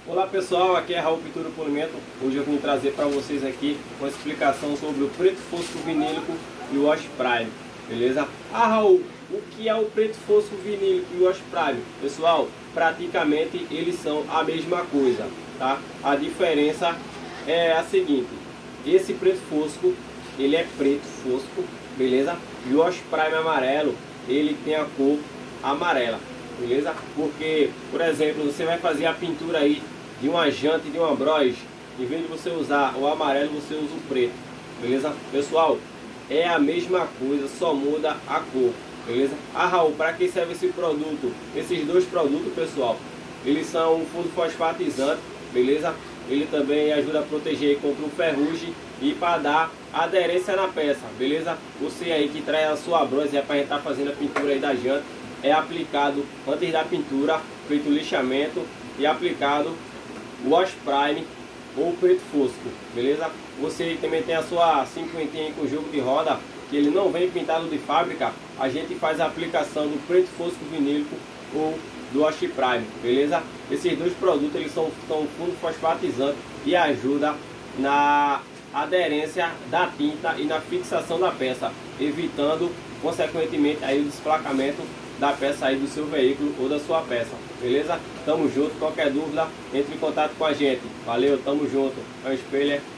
Olá pessoal, aqui é Raul Pintura Polimento. Hoje eu vim trazer para vocês aqui uma explicação sobre o preto fosco vinílico e o Wash Prime, beleza? Raul, o que é o preto fosco vinílico e o Wash Prime? Pessoal, praticamente eles são a mesma coisa, tá? A diferença é a seguinte: esse preto fosco, ele é preto fosco, beleza? E o Wash Prime amarelo, ele tem a cor amarela, beleza? Porque, por exemplo, você vai fazer a pintura aí de uma janta e de uma Bros, em vez de você usar o amarelo, você usa o preto, beleza? Pessoal, é a mesma coisa, só muda a cor, beleza? Raul, para que serve esse produto? Esses dois produtos, pessoal, eles são um fundo fosfatizante, beleza? Ele também ajuda a proteger contra o ferrugem e para dar aderência na peça, beleza? Você aí que traz a sua Bros, é para a gente estar fazendo a pintura aí da janta, é aplicado antes da pintura, feito o lixamento e aplicado o Wash Prime ou preto fosco, beleza? Você também tem a sua cinquentinha com jogo de roda, que ele não vem pintado de fábrica, a gente faz a aplicação do preto fosco vinílico ou do Wash Prime, beleza? Esses dois produtos eles são fundo fosfatizante e ajuda na aderência da tinta e na fixação da peça, evitando consequentemente aí o desplacamento da peça aí do seu veículo ou da sua peça, beleza? Tamo junto, qualquer dúvida, entre em contato com a gente. Valeu, tamo junto. É o espelho.